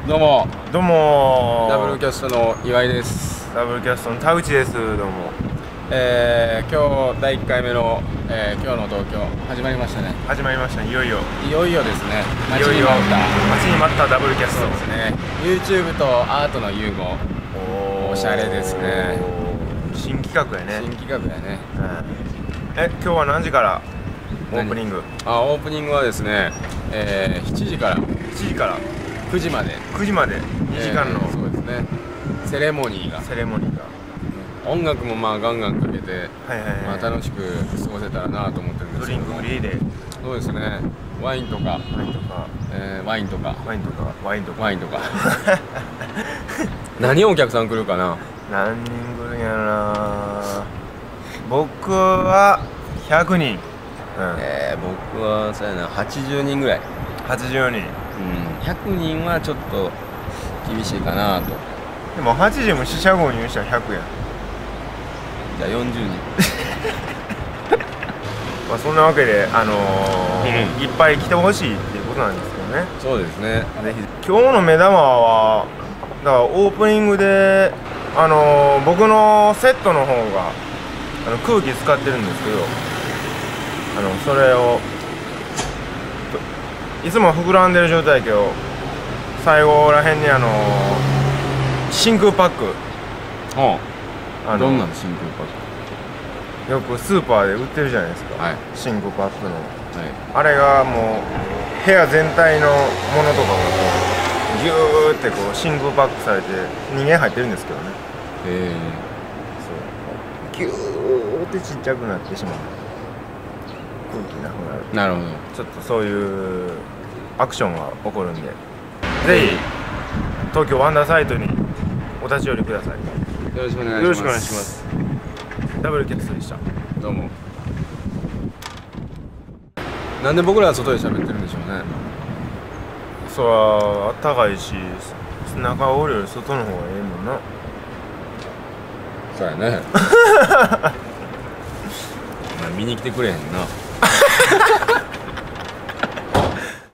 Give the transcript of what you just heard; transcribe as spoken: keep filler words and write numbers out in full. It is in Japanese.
どうもどうもダブルキャストの岩井です。 ダブルキャストの田口です。どうも。 えー、今日だいいっかいめの、えー、今日の東京始まりましたね。 始まりました。いよいよいよいよですね。 いよいよ待ちに待った待ちに待ったダブルキャストですね。 YouTube とアートの融合、おしゃれですね。 新企画やね。 新企画やね、 うん、え、今日は何時からオープニング？ あ、オープニングはですね、えー、しちじからしちじからくじまでくじまでにじかんの、 えー、そうですね、セレモニーがセレモニーが、 音楽もまあガンガンかけて、 はいはいはい、 まあ、楽しく過ごせたらなと思ってるんですけど、 ドリンクフリーで、 そうですね、ワインとか、 ワインとか、 えー、ワインとかワインとか、ワインとか、 ワインとか何お客さん来るかな。 何人来るんやろな。僕はひゃくにん、うん、 えー、僕はそうやな、はちじゅうにんぐらい。 はちじゅうにん、 うん、ひゃくにんはちょっと厳しいかなと。 でもはちじゅうも四捨五入したらひゃくやん。 じゃあよんじゅうにんまあそんなわけで、あのーうん、 いっぱい来てほしいっていうことなんですけどね。 そうですね、 ぜひ今日の目玉はだからオープニングで、あのー、僕のセットの方があの空気使ってるんですけど、あのそれをいつも膨らんでる状態やけど、最後らへんにあのー、真空パック、 ああのどんなの真空パッよくスーパーで売ってるじゃないですか、 はい、 真空パックの、 ク、はい、 あれがもう部屋全体のものとかがこうギューってこう真空パックされて人間入ってるんですけどね。 えそうギューってちっちゃくなってしまう、空気なくなる。 ー、なるほど。 ちょっとそういうアクションが起こるんで、ぜひ東京ワンダーサイトにお立ち寄りください。 よろしくお願いします。 よろしくお願いします。ダブルキャストでした。 どうも。なんで僕らは外で喋ってるんでしょうね。 そらあったかいし、中おるより外の方がええもんな。 そうやね。お前見に来てくれへんな。